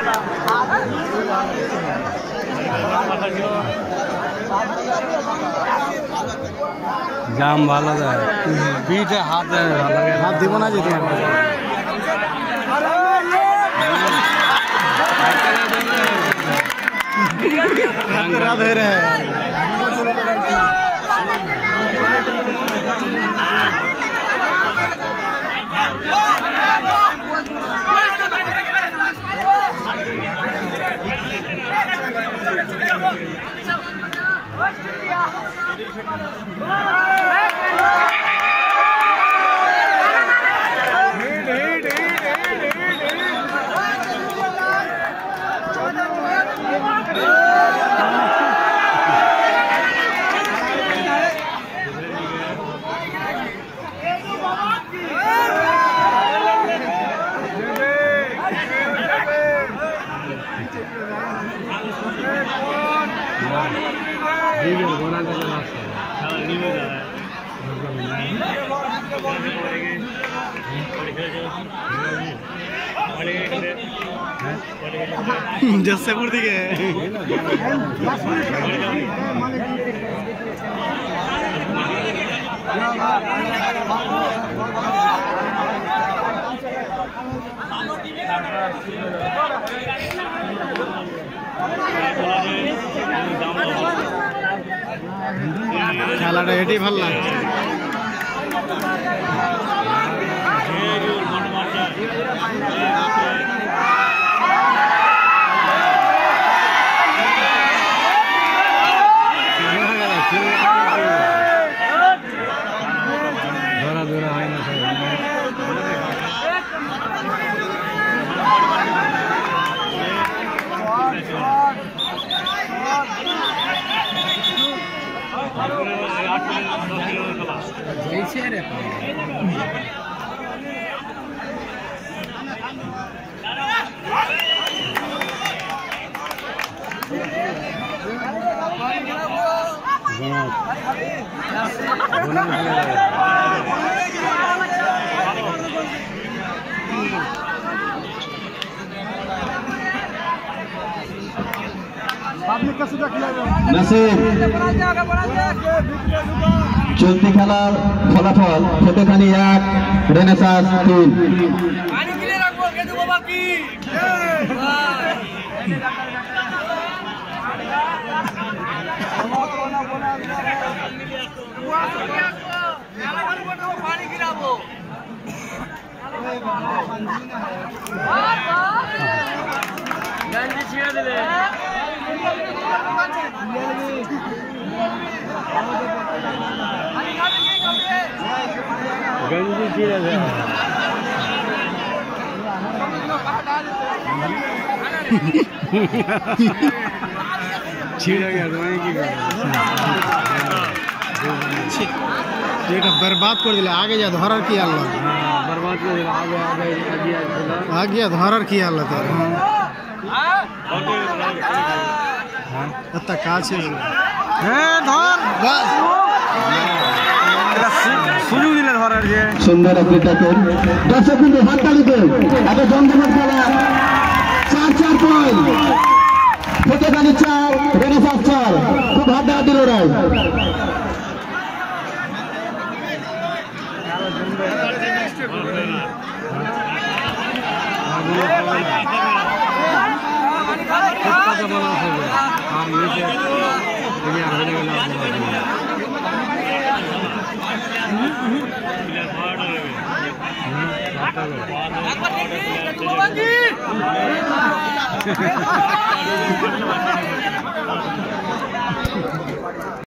জাম ভালো যায় পিঠে হাতে হাত দিব না যেতে राधे रहे जैसे कुर्ती के খেলাটা এটাই ভালো লাগছে ধরা ধরা হয় না চলতি খেলার ফলাফল ছোটখানি 1 রেনেসাঁস 3 गंजी छिड़ा दे छिड़ा गया तो मैं की এটা बर्बाद कर दिला आगे जा धरर की हाल बर्बाद कर दिला आगे धरर की हाल तो हां अत्ता काছে হ্যাঁ ধর বাস সুযোগ দিলে ধরার যে সুন্দর ক্রিকেটার দর্শক কিন্তু হাততালিতে এত জমজমাট খেলা 4-4 পয়েন্ট ছোটখানি 4 রেনেসাঁস 4 খুব হাড্ডাহাড্ডি লড়াই